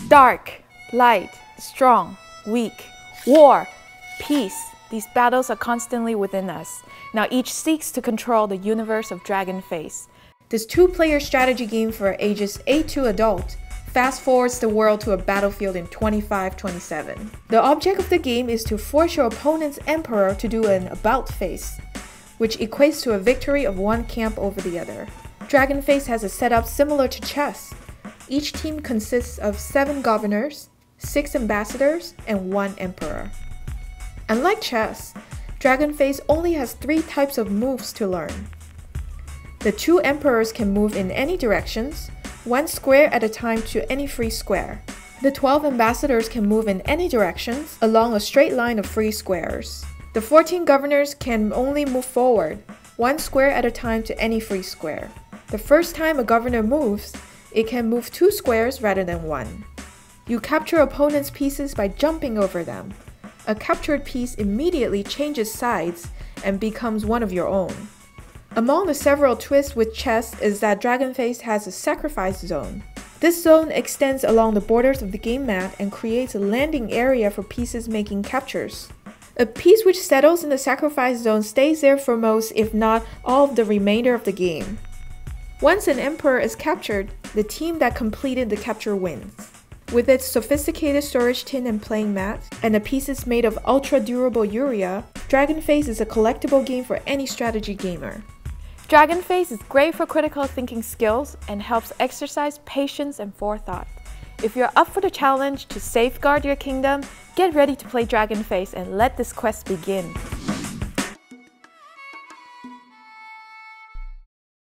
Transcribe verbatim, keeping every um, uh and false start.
Dark, light, strong, weak, war, peace. These battles are constantly within us. Now each seeks to control the universe of Dragonface. This two-player strategy game for ages eight to adult fast-forwards the world to a battlefield in twenty-five twenty-seven. The object of the game is to force your opponent's emperor to do an about-face, which equates to a victory of one camp over the other. Dragonface has a setup similar to chess. Each team consists of seven governors, six ambassadors, and one emperor. Unlike chess, Dragonface only has three types of moves to learn. The two emperors can move in any directions, one square at a time to any free square. The twelve ambassadors can move in any directions along a straight line of free squares. The fourteen governors can only move forward, one square at a time to any free square. The first time a governor moves, it can move two squares rather than one. You capture opponents' pieces by jumping over them. A captured piece immediately changes sides and becomes one of your own. Among the several twists with chess is that Dragonface has a sacrifice zone. This zone extends along the borders of the game mat and creates a landing area for pieces making captures. A piece which settles in the sacrifice zone stays there for most, if not all, of the remainder of the game. Once an emperor is captured, the team that completed the capture wins. With its sophisticated storage tin and playing mat, and the pieces made of ultra-durable urea, Dragonface is a collectible game for any strategy gamer. Dragonface is great for critical thinking skills and helps exercise patience and forethought. If you're up for the challenge to safeguard your kingdom, get ready to play Dragonface and let this quest begin.